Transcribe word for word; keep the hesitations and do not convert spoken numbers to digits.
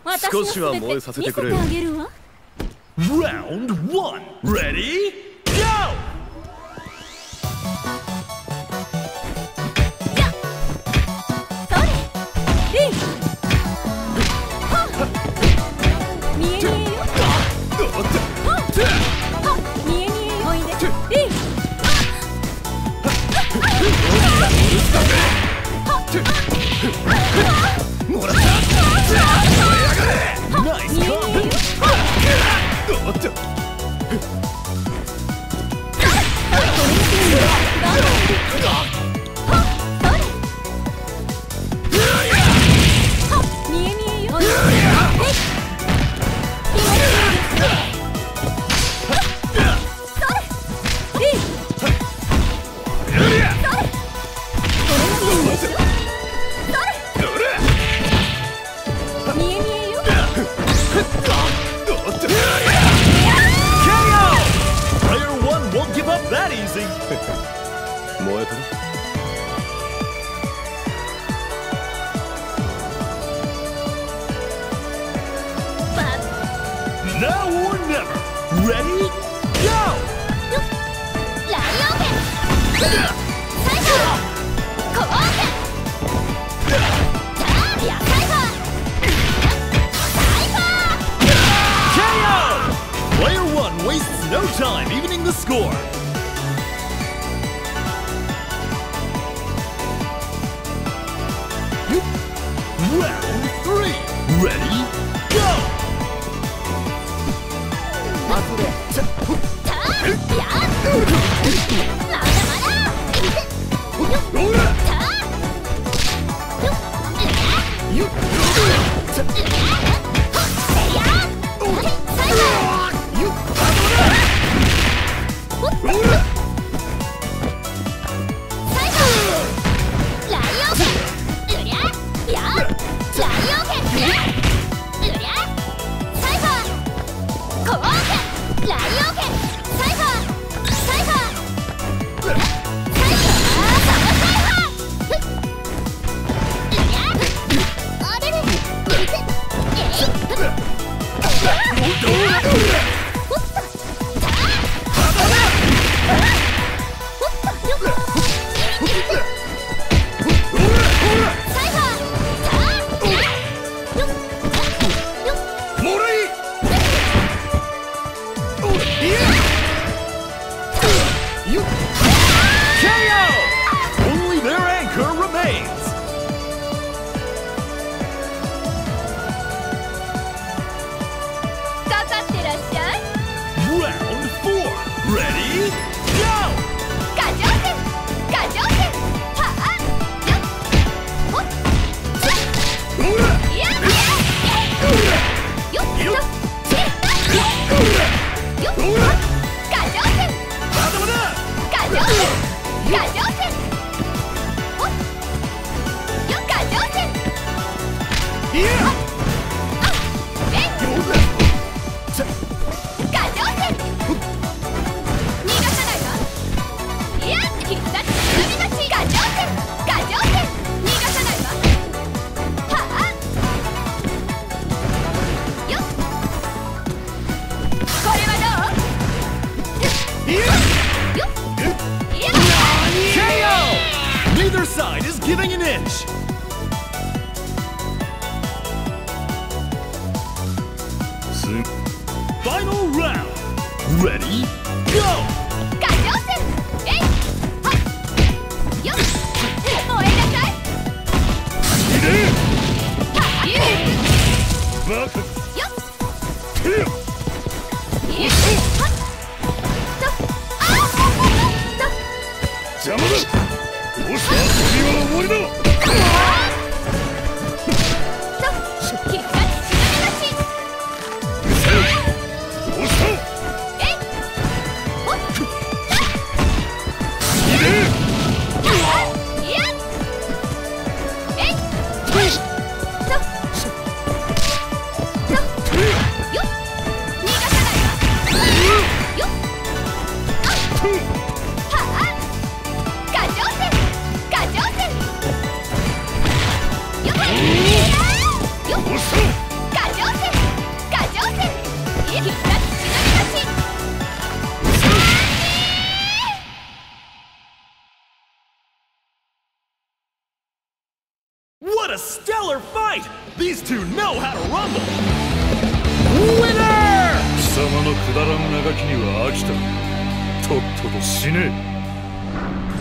少しは燃えさせてくれよ。 Round one, ready, go! 燃えたな。 Now or never. Ready? Go! ライオン剣サイファーコー剣タービアサイファーサイファーケーオー! Player one wastes no time evening the score. Round three. Ready? Go! タービアまだまだターよっセリアサイファーよっサイファーライオン剣うりゃやライオン剣うりゃサイファーコー剣ライオン剣サイファーサイファーサイファーサイファーうりゃあれれえい Only their anchor remains. Round four. Ready? Go! ガジョー剣ガジョー剣はあよっほっついやっよっよっよっよっガジョー剣まだまだガジョー剣ガジョー剣ほっよっガジョー剣いやあえいガジョー剣逃がさないわいや必殺波立ちガジョー剣ガジョー剣逃がさないわはあよっこれはどういやよっいやケーオー! Neither side is giving an inch. Final round. Ready? Go! ガジョー剣えいはっよっ燃えなさいはあバカよってよいやはっとあっと邪魔だどうした次は終わりだ必殺波立ちどうしたえいほっいではあいやえいと What a stellar fight! These two know how to rumble! 貴様のくだらんあがきには飽きた。とっとと死ね。